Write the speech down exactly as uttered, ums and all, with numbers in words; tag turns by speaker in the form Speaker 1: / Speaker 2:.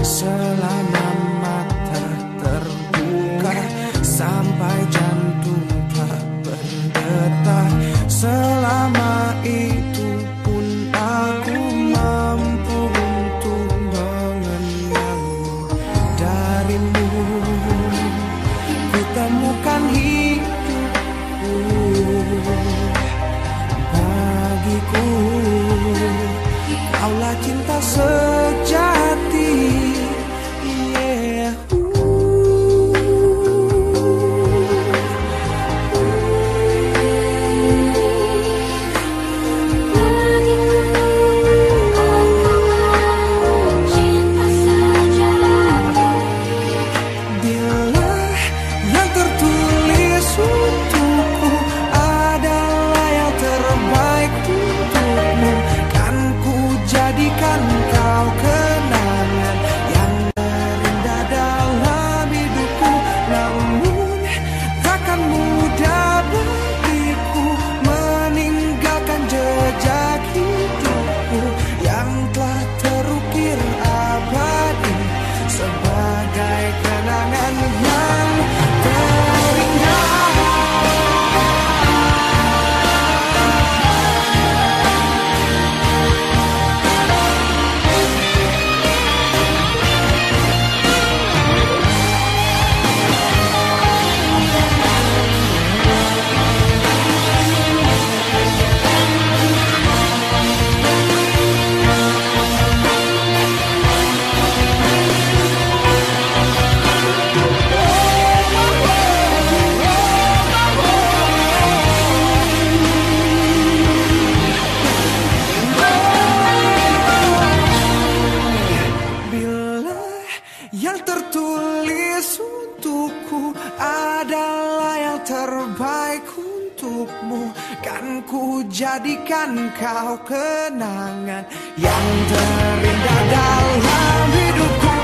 Speaker 1: selama mata terbuka, sampai jantung tak berdetak. Selama itu pun aku mampu untuk mengenalmu. Darimu ku temukan hidupku, bagiku kaulah cinta sejati. Yeah. Jadikan kau kenangan yang terindah dalam hidupku. Namun takkan mudah bagiku meninggalkan jejak hidupku yang telah terukir abadi sebagai kenangan yang terindah. Yang tertulis untukku adalah yang terbaik untukmu. Kan ku jadikan kau kenangan yang terindah dalam hidupku.